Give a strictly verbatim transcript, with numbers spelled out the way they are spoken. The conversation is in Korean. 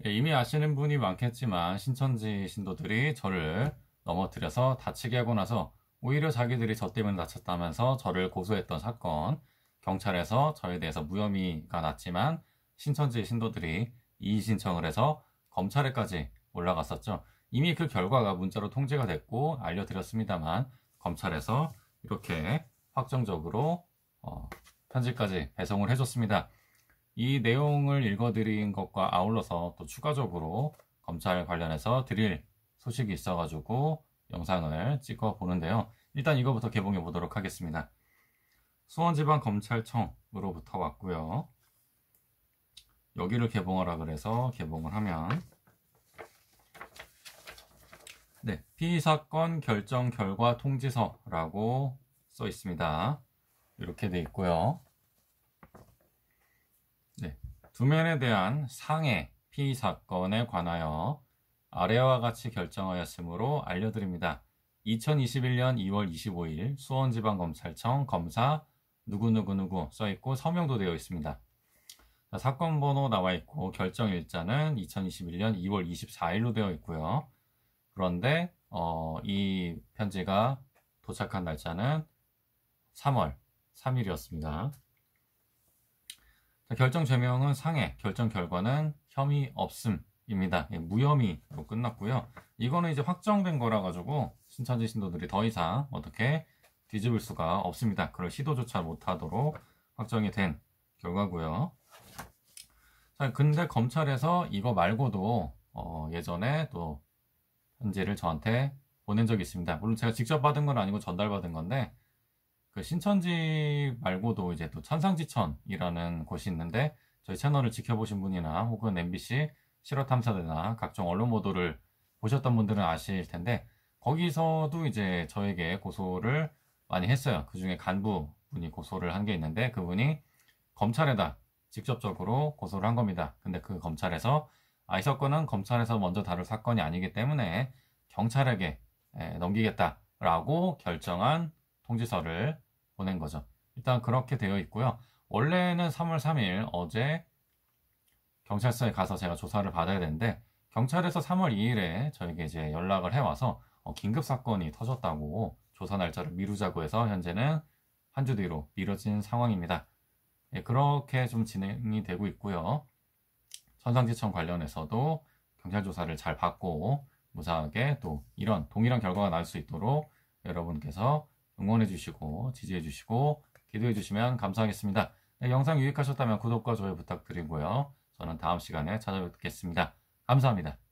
예, 이미 아시는 분이 많겠지만 신천지 신도들이 저를 넘어뜨려서 다치게 하고 나서 오히려 자기들이 저 때문에 다쳤다면서 저를 고소했던 사건, 경찰에서 저에 대해서 무혐의가 났지만 신천지 신도들이 이의 신청을 해서 검찰에까지 올라갔었죠. 이미 그 결과가 문자로 통지가 됐고 알려드렸습니다만 검찰에서 이렇게 확정적으로 어, 편지까지 배송을 해줬습니다. 이 내용을 읽어드린 것과 아울러서 또 추가적으로 검찰 관련해서 드릴 소식이 있어가지고 영상을 찍어 보는데요. 일단 이거부터 개봉해 보도록 하겠습니다. 수원지방검찰청으로부터 왔고요. 여기를 개봉하라 그래서 개봉을 하면 네, 피의사건 결정 결과 통지서라고 써 있습니다. 이렇게 돼 있고요. 네, 두면에 대한 상해 피의사건에 관하여 아래와 같이 결정하였으므로 알려드립니다. 이천이십일년 이월 이십오일 수원지방검찰청 검사 누구누구누구 써있고 서명도 되어 있습니다. 자, 사건 번호 나와 있고 결정일자는 이천이십일년 이월 이십사일로 되어 있고요. 그런데 어, 이 편지가 도착한 날짜는 삼월 삼일이었습니다. 자, 결정 죄명은 상해, 결정 결과는 혐의 없음입니다. 예, 무혐의로 끝났고요. 이거는 이제 확정된 거라 가지고 신천지 신도들이 더 이상 어떻게 뒤집을 수가 없습니다. 그럴 시도조차 못하도록 확정이 된 결과고요. 자, 근데 검찰에서 이거 말고도 어, 예전에 또 편지를 저한테 보낸 적이 있습니다. 물론 제가 직접 받은 건 아니고 전달받은 건데 그 신천지 말고도 이제 또 천상지천이라는 곳이 있는데 저희 채널을 지켜보신 분이나 혹은 엠비씨 실화탐사대나 각종 언론 보도를 보셨던 분들은 아실 텐데 거기서도 이제 저에게 고소를 많이 했어요. 그 중에 간부분이 고소를 한 게 있는데 그분이 검찰에다 직접적으로 고소를 한 겁니다. 근데 그 검찰에서 아, 이 사건은 검찰에서 먼저 다룰 사건이 아니기 때문에 경찰에게 넘기겠다라고 결정한 통지서를 보낸 거죠. 일단 그렇게 되어 있고요. 원래는 삼월 삼일 어제 경찰서에 가서 제가 조사를 받아야 되는데 경찰에서 삼월 이일에 저에게 이제 연락을 해와서 어, 긴급 사건이 터졌다고 조사 날짜를 미루자고 해서 현재는 한 주 뒤로 미뤄진 상황입니다. 예, 그렇게 좀 진행이 되고 있고요. 천상지청 관련해서도 경찰 조사를 잘 받고 무사하게 또 이런 동일한 결과가 날 수 있도록 여러분께서 응원해 주시고 지지해 주시고 기도해 주시면 감사하겠습니다. 네, 영상 유익하셨다면 구독과 좋아요 부탁드리고요. 저는 다음 시간에 찾아뵙겠습니다. 감사합니다.